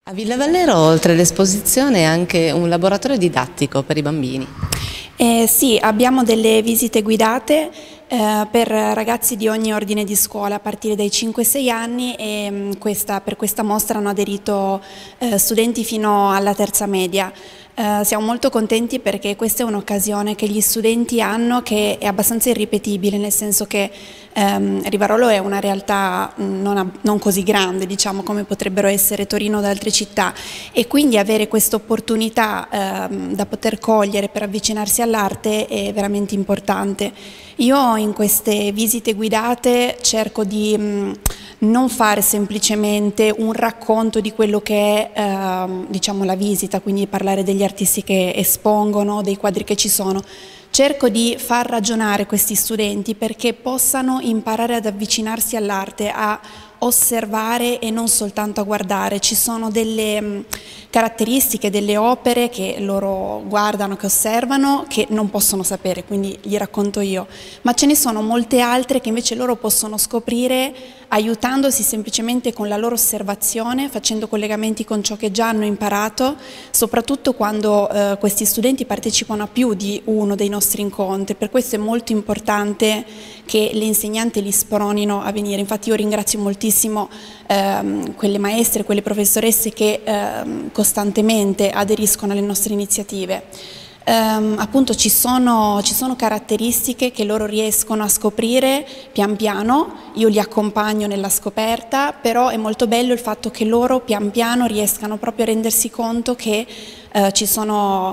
A Villa Vallero, oltre all'esposizione, è anche un laboratorio didattico per i bambini. Sì, abbiamo delle visite guidate per ragazzi di ogni ordine di scuola a partire dai 5-6 anni e per questa mostra hanno aderito studenti fino alla terza media. Siamo molto contenti perché questa è un'occasione che gli studenti hanno che è abbastanza irripetibile, nel senso che Rivarolo è una realtà non così grande, diciamo, come potrebbero essere Torino o altre città, e quindi avere questa opportunità da poter cogliere per avvicinarsi all'arte è veramente importante. Io in queste visite guidate cerco di non fare semplicemente un racconto di quello che è diciamo, la visita, quindi parlare degli artisti che espongono, dei quadri che ci sono. Cerco di far ragionare questi studenti perché possano imparare ad avvicinarsi all'arte, a osservare e non soltanto a guardare. Ci sono delle caratteristiche, delle opere che loro guardano, che osservano, che non possono sapere, quindi gli racconto io, ma ce ne sono molte altre che invece loro possono scoprire aiutandosi semplicemente con la loro osservazione, facendo collegamenti con ciò che già hanno imparato, soprattutto quando questi studenti partecipano a più di uno dei nostri incontri. Per questo è molto importante che le insegnanti li spronino a venire. Infatti io ringrazio moltissimo quelle maestre, quelle professoresse che costantemente aderiscono alle nostre iniziative. Appunto ci sono caratteristiche che loro riescono a scoprire pian piano, io li accompagno nella scoperta, però è molto bello il fatto che loro pian piano riescano proprio a rendersi conto che ci sono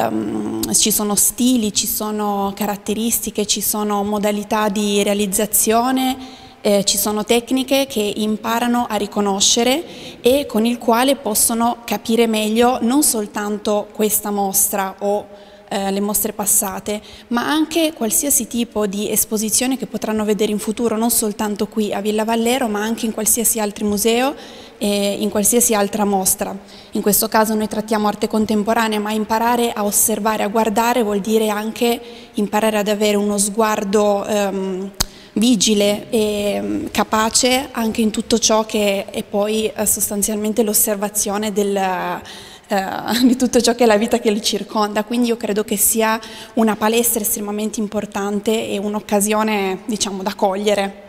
stili, ci sono caratteristiche, ci sono modalità di realizzazione, ci sono tecniche che imparano a riconoscere e con il quale possono capire meglio non soltanto questa mostra o le mostre passate, ma anche qualsiasi tipo di esposizione che potranno vedere in futuro, non soltanto qui a Villa Vallero, ma anche in qualsiasi altro museo e in qualsiasi altra mostra. In questo caso noi trattiamo arte contemporanea, ma imparare a osservare, a guardare vuol dire anche imparare ad avere uno sguardo vigile e capace anche in tutto ciò che è poi sostanzialmente l'osservazione di tutto ciò che è la vita che li circonda. Quindi io credo che sia una palestra estremamente importante e un'occasione, diciamo, da cogliere.